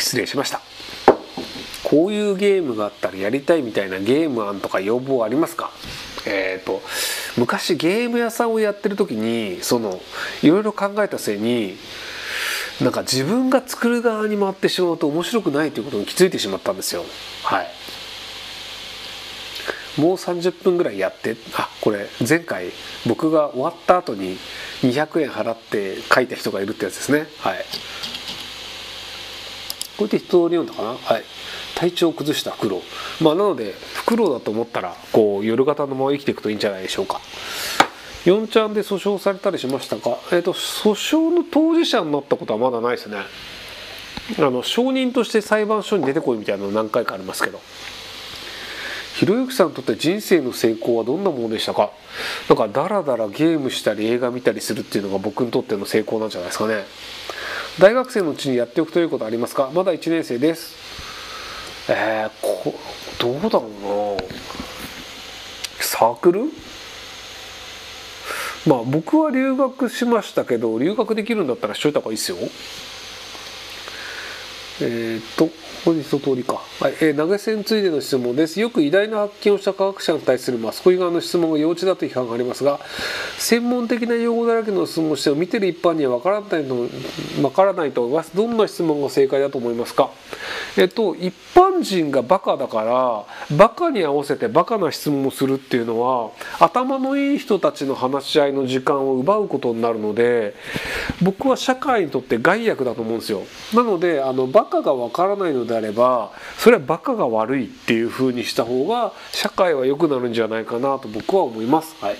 失礼しました。こういうゲームがあったらやりたいみたいなゲーム案とか要望ありますか？昔ゲーム屋さんをやってる時にいろいろ考えた末になんか自分が作る側に回ってしまうと面白くないということに気づいてしまったんですよ。はい。もう30分ぐらいやって、これ前回僕が終わった後に200円払って書いた人がいるってやつですね。はい。これで一通り読んだかな。はい。体調を崩したフクロウ。なのでフクロウだと思ったら夜型のまま生きていくといいんじゃないでしょうか。4ちゃんで訴訟されたりしましたか？訴訟の当事者になったことはまだないですね。証人として裁判所に出てこいみたいなの何回かありますけど。ひろゆきさんにとって人生の成功はどんなものでしたか？なんかダラダラゲームしたり映画見たりするっていうのが僕にとっての成功なんじゃないですかね。大学生のうちにやっておくということありますか？まだ1年生です。どうだろうな。サークル？僕は留学しましたけど、留学できるんだったらしといた方がいいですよ。これで一通りか。はい、投げ銭ついでの質問です。よく偉大な発見をした科学者に対するマスコミ側の質問が幼稚だという批判がありますが、専門的な用語だらけの質問をしても見てる一般にはわからないと思います。どんな質問が正解だと思いますか？一般人がバカだからバカに合わせてバカな質問をするっていうのは頭のいい人たちの話し合いの時間を奪うことになるので、僕は社会にとって害悪だと思うんですよ。なのでバカがわからないのであればそれはバカが悪いっていう風にした方が社会は良くなるんじゃないかなと僕は思います。はい。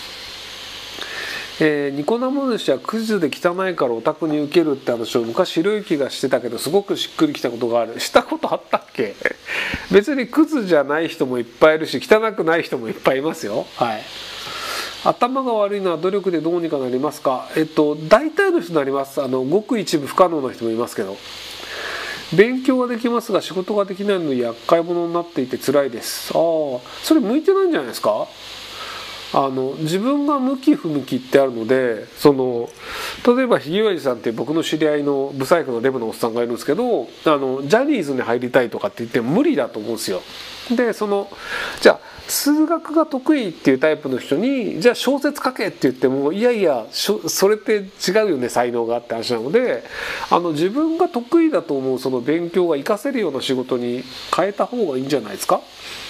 ニコ生主はクズで汚いからオタクに受けるって話を昔ひろゆきがしてたけどすごくしっくりきたことがある。したことあったっけ？別にクズじゃない人もいっぱいいるし汚くない人もいっぱいいますよ。はい。頭が悪いのは努力でどうにかなりますか？大体の人になります。ごく一部不可能な人もいますけど。勉強はできますが仕事ができないので厄介者になっていて辛いです。それ向いてないんじゃないですか？自分が向き不向きってあるので、例えばひげおやじさんって僕の知り合いのブサイクのデブのおっさんがいるんですけど、ジャニーズに入りたいとかって言っても無理だと思うんですよ。でじゃあ数学が得意っていうタイプの人にじゃあ小説書けって言ってもいやいやそれって違うよね才能がって話なので、自分が得意だと思うその勉強が活かせるような仕事に変えた方がいいんじゃないですか。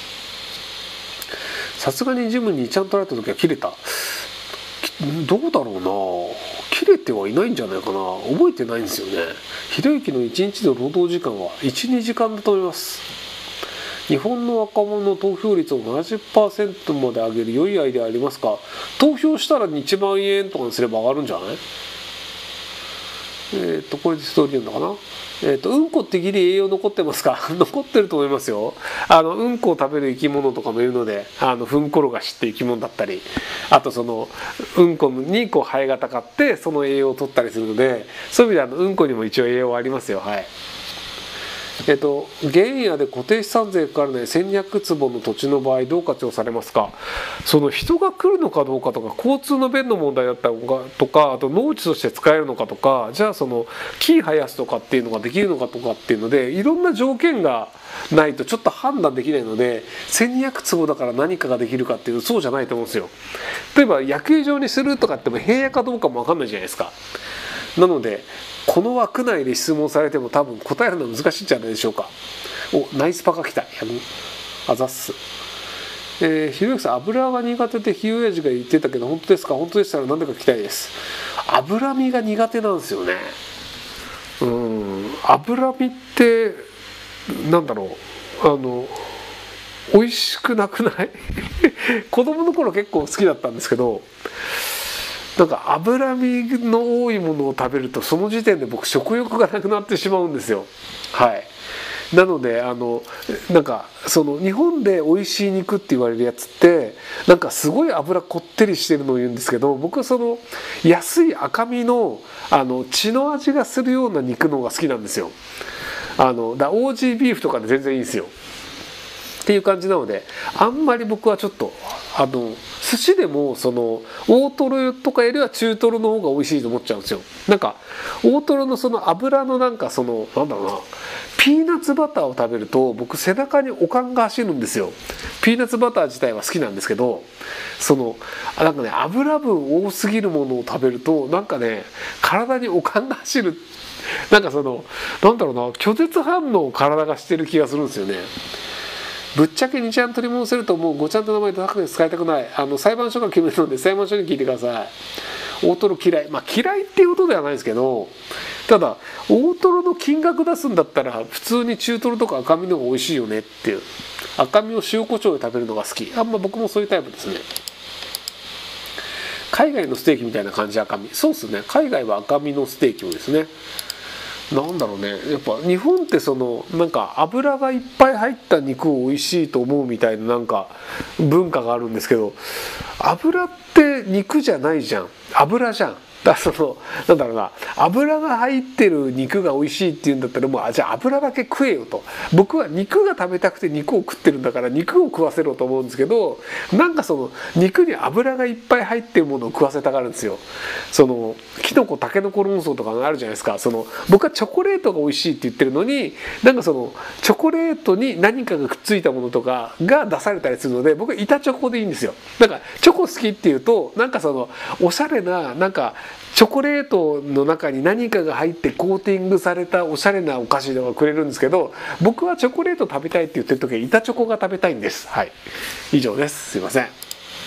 さすがにジムにちゃんとられた時は切れた。どうだろうな。切れてはいないんじゃないかな。覚えてないんですよね。ひろゆきの1日の労働時間は 1,2 時間だと思います。日本の若者の投票率を 70% まで上げる良いアイデアありますか？投票したら1万円とかにすれば上がるんじゃない？これでストーリー読んだかな。うんこってギリ栄養残ってますか？残ってると思いますよ。うんこを食べる生き物とかもいるので、フンコロガシって生き物だったり、あとうんこにハエがたかってその栄養を取ったりするので、そういう意味でうんこにも一応栄養はありますよ。はい。原野で固定資産税かからない1200坪の土地の場合どう活用されますか？人が来るのかどうかとか交通の便の問題だったりとか、あと農地として使えるのかとか、じゃあ木生やすとかっていうのができるのかとかっていうのでいろんな条件がないとちょっと判断できないので、1200坪だから何かができるかっていうとそうじゃないと思うんですよ。例えば野球場にするとかっても平野かどうかも分かんないじゃないですか。なのでこの枠内で質問されても多分答えるのは難しいんじゃないでしょうか。ナイスパカ来た。あざっす。ひろゆきさん、油が苦手ってひろやじが言ってたけど本当ですか？本当でしたら何でか聞きたいです。脂身が苦手なんですよね。脂身ってなんだろう、美味しくなくない子供の頃結構好きだったんですけど、なんか脂身の多いものを食べるとその時点で僕食欲がなくなってしまうんですよ。はい。なのでなんか日本で美味しい肉って言われるやつってなんかすごい脂こってりしてるのを言うんですけど、僕は安い赤身の血の味がするような肉の方が好きなんですよ。オージービーフとかで全然いいんですよ。 っていう感じなので、あんまり僕はちょっと寿司でもその大トロとかよりは中トロの方が美味しいと思っちゃうんですよ。なんか大トロのその油のなんかそのなんだろうな、ピーナッツバターを食べると僕背中に悪寒が走るんですよ。ピーナッツバター自体は好きなんですけど、そのなんかね、油分多すぎるものを食べるとなんかね、体に悪寒が走る、なんかそのなんだろうな、拒絶反応を体がしてる気がするんですよね。ぶっちゃけ2ちゃん取り戻せるともう5ちゃんと名前高く使いたくない。裁判所が決めるので裁判所に聞いてください。大トロ嫌い、まあ嫌いっていうことではないですけど、ただ大トロの金額出すんだったら普通に中トロとか赤身の方が美味しいよねっていう、赤身を塩コショウで食べるのが好き。僕もそういうタイプですね。海外のステーキみたいな感じ。赤身、そうですね、海外は赤身のステーキをですね、なんだろうね、やっぱ日本ってそのなんか油がいっぱい入った肉を美味しいと思うみたいななんか文化があるんですけど、油って肉じゃないじゃん、油じゃん。だからそのなんだろうな、油が入ってる肉が美味しいっていうんだったらもうじゃあ油だけ食えよと。僕は肉が食べたくて肉を食ってるんだから肉を食わせろと思うんですけど、なんかその肉に油がいっぱい入ってるものを食わせたがるんですよ。そのキノコタケノコ論争とかあるじゃないですか。その僕はチョコレートが美味しいって言ってるのに、なんかそのチョコレートに何かがくっついたものとかが出されたりするので、僕は板チョコでいいんですよ。なんかチョコ好きっていうとなんかそのおしゃれななんかチョコレートの中に何かが入ってコーティングされたおしゃれなお菓子とかくれるんですけど、僕はチョコレート食べたいって言ってる時は板チョコが食べたいんです。はい、以上です。すいません。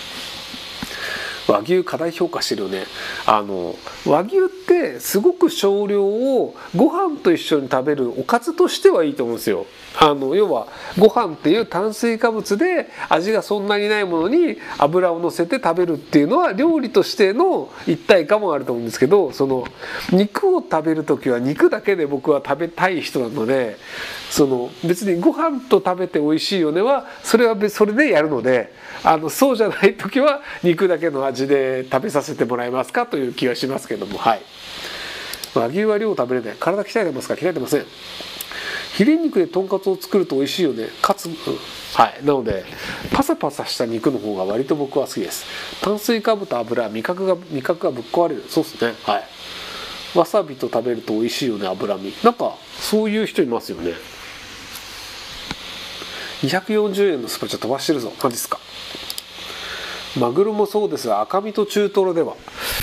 和牛過大評価してるよね。和牛ってすごく少量をご飯と一緒に食べるおかずとしてはいいと思うんですよ。要はご飯っていう炭水化物で味がそんなにないものに油を乗せて食べるっていうのは料理としての一体感もあると思うんですけど、その肉を食べる時は肉だけで僕は食べたい人なので、その別にご飯と食べて美味しいよねはそれでやるので、そうじゃない時は肉だけの味で食べさせてもらえますかという気がしますけども、はい。和牛は量食べれない。体鍛えてますか？鍛えてません。ヒレ肉でとんかつを作ると美味しいよね。はい。なのでパサパサした肉の方が割と僕は好きです。炭水化物と油、味覚がぶっ壊れる。そうですね。はい。わさびと食べると美味しいよね。脂身。なんかそういう人いますよね。240円のスパチャ飛ばしてるぞ。マジっすか。マグロもそうですが赤身と中トロでは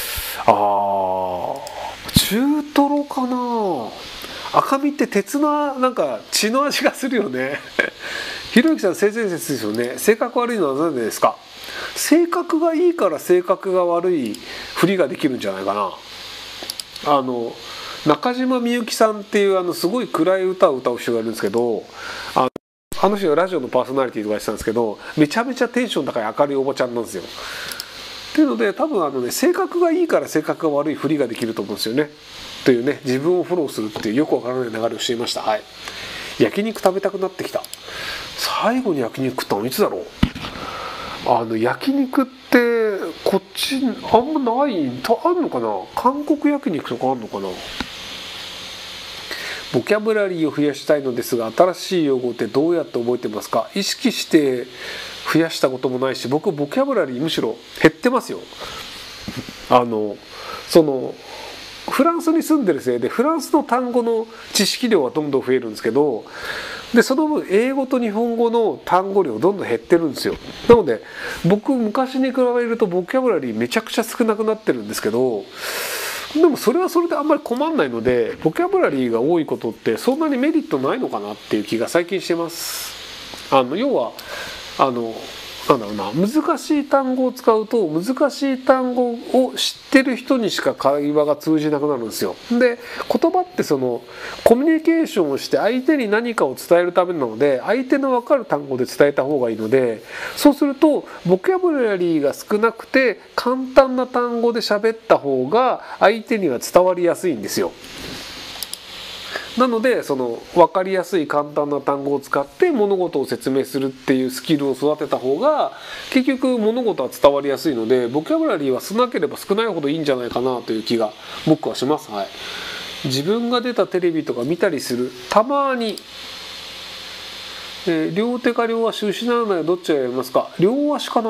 中トロかな。赤身って鉄のなんか血の味がするよね。ひろゆきさん性善説ですよね。性格悪いのは何でですか？性格がいいから性格が悪いふりができるんじゃないかな。中島みゆきさんっていうすごい暗い歌を歌う人がいるんですけど、あの人がラジオのパーソナリティとかやってたんですけど、めちゃめちゃテンション高い明るいおばちゃんなんですよ。っていうので多分性格がいいから性格が悪いふりができると思うんですよね。というね、自分をフォローするっていうよくわからない流れをしていました。はい。焼肉食べたくなってきた。最後に焼肉食ったのいつだろう。焼肉ってこっちあんまない、あんのかな。韓国焼肉とかあんのかな。ボキャブラリーを増やしたいのですが、新しい用語ってどうやって覚えてますか？意識して増やしたこともないし、僕ボキャブラリーむしろ減ってますよ。そのフランスに住んでるせいでフランスの単語の知識量はどんどん増えるんですけど、でその分英語と日本語の単語量どんどん減ってるんですよ。なので僕昔に比べるとボキャブラリーめちゃくちゃ少なくなってるんですけど、でもそれはそれであんまり困んないので、ボキャブラリーが多いことってそんなにメリットないのかなっていう気が最近してます。要はなんだろうな、難しい単語を使うと難しい単語を知ってる人にしか会話が通じなくなるんですよ。で言葉ってそのコミュニケーションをして相手に何かを伝えるためなので、相手の分かる単語で伝えた方がいいので、そうするとボキャブラリーが少なくて簡単な単語で喋った方が相手には伝わりやすいんですよ。なのでその分かりやすい簡単な単語を使って物事を説明するっていうスキルを育てた方が結局物事は伝わりやすいので、ボキャブラリーは少なければ少ないほどいいんじゃないかなという気が僕はします。はい。自分が出たテレビとか見たりする。たまに両手か両足失わないどっちがやりますか？両足かな。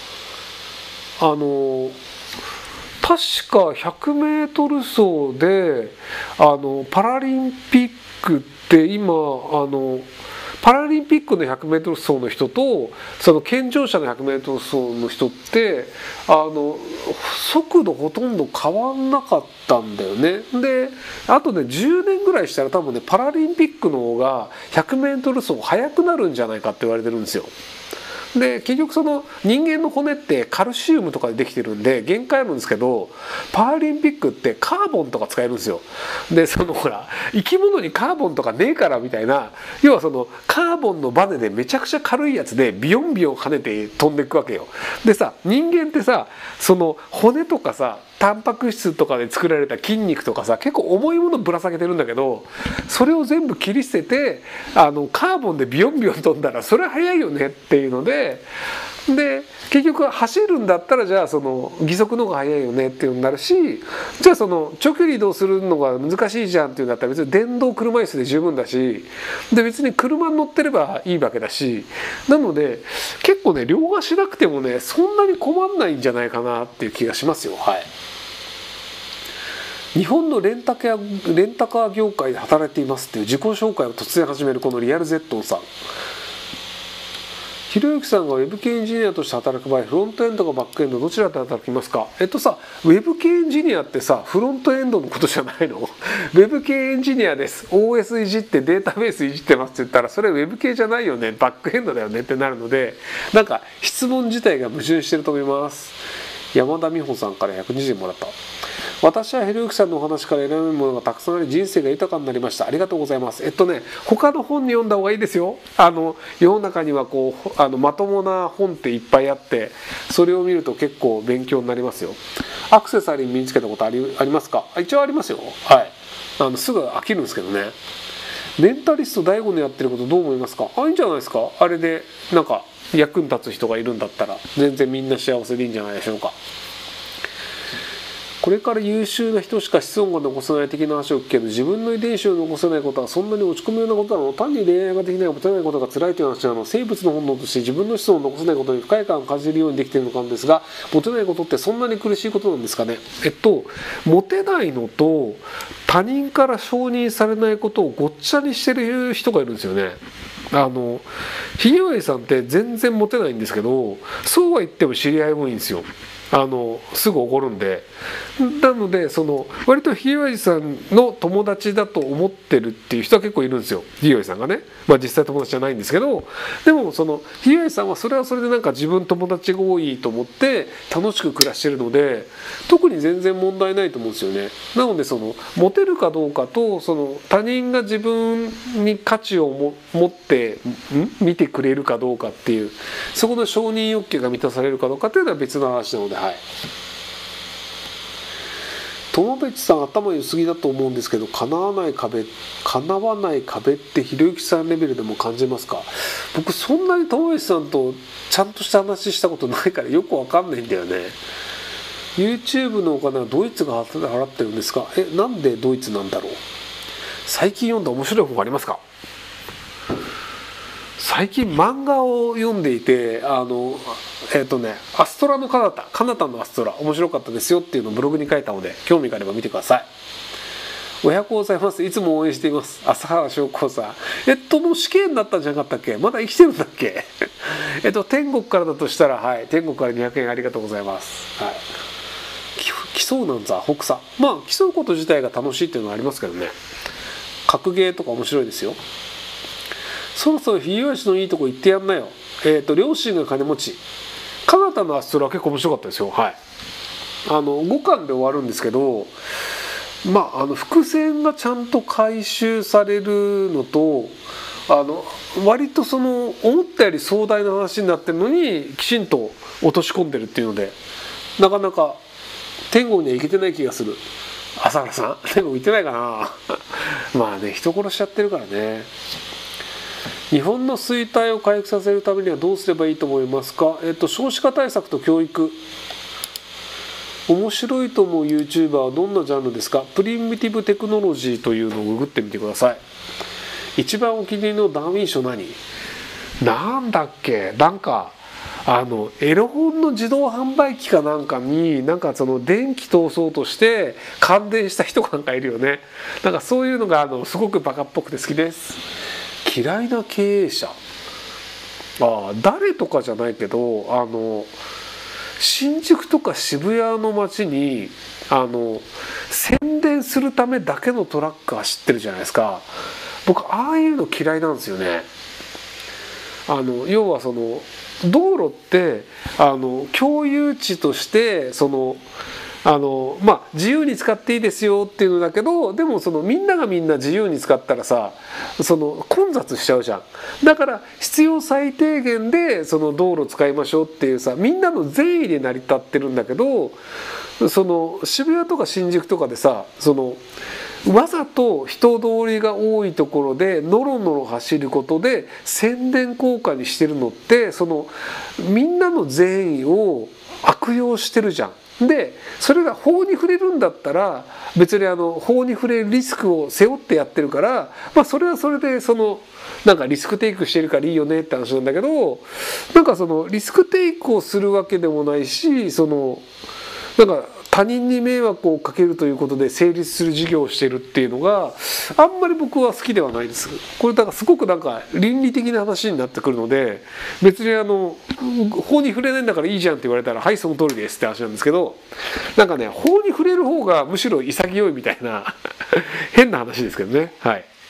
確か 100m 走でパラリンピックって今パラリンピックの 100m 走の人とその健常者の 100m 走の人って速度ほとんど変わんなかったんだよね。であとね10年ぐらいしたら多分ねパラリンピックの方が 100m 走速くなるんじゃないかって言われてるんですよ。で結局その人間の骨ってカルシウムとかでできてるんで限界あるんですけど、パラリンピックってカーボンとか使えるんですよ。でそのほら生き物にカーボンとかねえからみたいな、要はそのカーボンのバネでめちゃくちゃ軽いやつでビヨンビヨン跳ねて飛んでいくわけよ。でさ人間ってさその骨とかさタンパク質とかで作られた筋肉とかさ結構重いものぶら下げてるんだけど、それを全部切り捨ててカーボンでビヨンビヨン飛んだらそれは速いよねっていうので結局走るんだったらじゃあその義足の方が速いよねっていうのになるし、じゃあその長距離移動するのが難しいじゃんっていうんだったら別に電動車椅子で十分だし、で別に車に乗ってればいいわけだし、なので結構ね両足なくてもねそんなに困んないんじゃないかなっていう気がしますよ。はい。日本のレンタカー業界で働いていますっていう自己紹介を突然始めるこのリアルゼットンさん。ひろゆきさんがウェブ系エンジニアとして働く場合、フロントエンドかバックエンドどちらで働きますか？ウェブ系エンジニアってさフロントエンドのことじゃないの？ウェブ系エンジニアです OS いじってデータベースいじってますって言ったらそれウェブ系じゃないよねバックエンドだよねってなるので、なんか質問自体が矛盾してると思います。山田美穂さんから120円もらった。私はひろゆきさんのお話から選べるものがたくさんあり人生が豊かになりました。ありがとうございます。他の本に読んだ方がいいですよ。世の中にはこうまともな本っていっぱいあってそれを見ると結構勉強になりますよ。アクセサリー身につけたことありますか？一応ありますよ。はい。すぐ飽きるんですけどね。メンタリスト DAIGO のやってることどう思いますか？いいんじゃないですか。あれでなんか役に立つ人がいるんだったら全然みんな幸せでいいんじゃないでしょうか。これから優秀な人しか子孫が残せない的な話を聞くけど、自分の遺伝子を残せないことはそんなに落ち込むようなことなの？単に恋愛ができないモテないことが辛いという話なの？生物の本能として自分の子孫を残せないことに不快感を感じるようにできているのかんですが、モテないことってそんなに苦しいことなんですかね？モテないのと他人から承認されないことをごっちゃにしてる人がいるんですよね。ひげわいさんって全然モテないんですけど、そうは言っても知り合いもいいんですよ。すぐ怒るんで。なので割とひげわいさんの友達だと思ってるっていう人は結構いるんですよ。ひげわいさんがね、実際友達じゃないんですけど、でもひげわいさんはそれはそれでなんか自分友達が多いと思って楽しく暮らしてるので特に全然問題ないと思うんですよね。なのでモテるかどうかと他人が自分に価値を持って見てくれるかどうかっていう、そこの承認欲求が満たされるかどうかっていうのは別の話なので、はい。友別さん頭良すぎだと思うんですけど、叶わない壁ってひろゆきさんレベルでも感じますか？僕そんなに友別さんとちゃんとした話したことないからよくわかんないんだよね。 YouTube のお金はドイツが払ってるんですか？なんでドイツなんだろう。最近読んだ面白い本ありますか？最近漫画を読んでいてアストラのカナタのアストラ面白かったですよっていうのをブログに書いたので興味があれば見てください。おはようございます。いつも応援しています。朝原翔子さん。もう死刑になったんじゃなかったっけ？まだ生きてるんだっけ？天国からだとしたら、はい、天国から200円ありがとうございます。はい。競うなんざ北さ。競うこと自体が楽しいっていうのはありますけどね。格ゲーとか面白いですよ。そろそろひげわしのいいとこ言ってやんなよ。両親が金持ち。カナダのアストラは結構面白かったですよ。はい。5巻で終わるんですけど、伏線がちゃんと回収されるのと、割と思ったより壮大な話になってるのにきちんと落とし込んでるっていうので、なかなか天国には行けてない気がする。朝原さん天国行ってないかな人殺しちゃってるからね。日本の衰退を回復させるためにはどうすればいいと思いますか？少子化対策と教育。面白いと思う YouTuber はどんなジャンルですか？プリミティブテクノロジーというのをググってみてください。一番お気に入りのダーウィン賞何？ なんだっけ、なんかエロ本の自動販売機かなんかになんかその電気通そうとして感電した人なんかいるよね。なんかそういうのがすごくバカっぽくて好きです。嫌いな経営者、誰とかじゃないけど新宿とか渋谷の街に宣伝するためだけのトラック走ってるじゃないですか。僕ああいうの嫌いなんですよね。要はその道路って共有地として自由に使っていいですよっていうのだけど、でもみんながみんな自由に使ったらさ混雑しちゃうじゃん。だから必要最低限で道路使いましょうっていうさ、みんなの善意で成り立ってるんだけど、渋谷とか新宿とかでさわざと人通りが多いところでノロノロ走ることで宣伝効果にしてるのってみんなの善意を悪用してるじゃん。でそれが法に触れるんだったら別に法に触れるリスクを背負ってやってるから、それはそれでなんかリスクテイクしてるからいいよねって話なんだけど、なんかリスクテイクをするわけでもないしなんか他人に迷惑をかけるということで成立する事業をしているっていうのがあんまり僕は好きではないです。これだからすごくなんか倫理的な話になってくるので、別に法に触れないんだからいいじゃんって言われたらはいその通りですって話なんですけど、なんかね法に触れる方がむしろ潔いみたいな変な話ですけどね。はい。